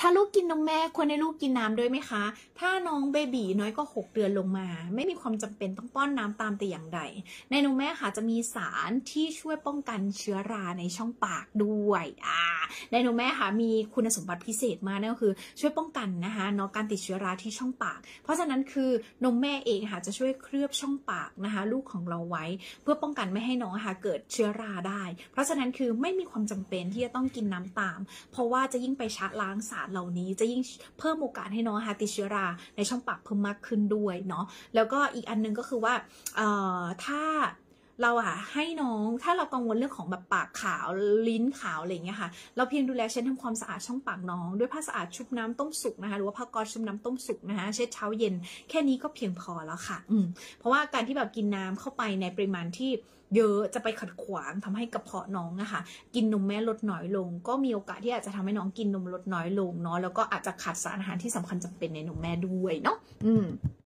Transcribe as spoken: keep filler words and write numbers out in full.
ถ้าลูกกินนมแม่ควรให้ลูกกินน้ำด้วยไหมคะถ้าน้องเบบีน้อยก็หกเดือนลงมาไม่มีความจำเป็นต้องป้อนน้ำตามแต่อย่างใดในนมแม่ค่ะจะมีสารที่ช่วยป้องกันเชื้อราในช่องปากด้วยอ่าในนมแม่ค่ะมีคุณสมบัติพิเศษมากนั่นก็คือช่วยป้องกันนะคะเนาะการติดเชื้อราที่ช่องปากเพราะฉะนั้นคือนมแม่เองค่ะจะช่วยเคลือบช่องปากนะคะลูกของเราไว้เพื่อป้องกันไม่ให้น้องค่ะเกิดเชื้อราได้เพราะฉะนั้นคือไม่มีความจำเป็นที่จะต้องกินน้ำตามเพราะว่าจะยิ่งไปชะล้างสารเหล่านี้จะยิ่งเพิ่มโอกาสให้น้องค่ะติดเชื้อราในช่องปากเพิ่มมากขึ้นด้วยเนาะแล้วก็อีกอันนึงก็คือว่าเอ่อถ้าเราอะให้น้องถ้าเรากังวลเรื่องของแบบปากขาวลิ้นขาวอะไรอย่างเงี้ยค่ะเราเพียงดูแลเช็ดทำความสะอาดช่องปากน้องด้วยผ้าสะอาดชุบน้ำต้มสุกนะคะหรือว่าผ้าก๊อซชุบน้ำต้มสุกนะคะเช็ดเช้าเย็นแค่นี้ก็เพียงพอแล้วค่ะอืมเพราะว่าการที่แบบกินน้ำเข้าไปในปริมาณที่เยอะจะไปขัดขวางทำให้กระเพาะน้องอะค่ะกินนมแม่ลดน้อยลงก็มีโอกาสที่อาจจะทำให้น้องกินนมลดน้อยลงเนาะแล้วก็อาจจะขาดสารอาหารที่สำคัญจำเป็นในนมแม่ด้วยเนาะอืม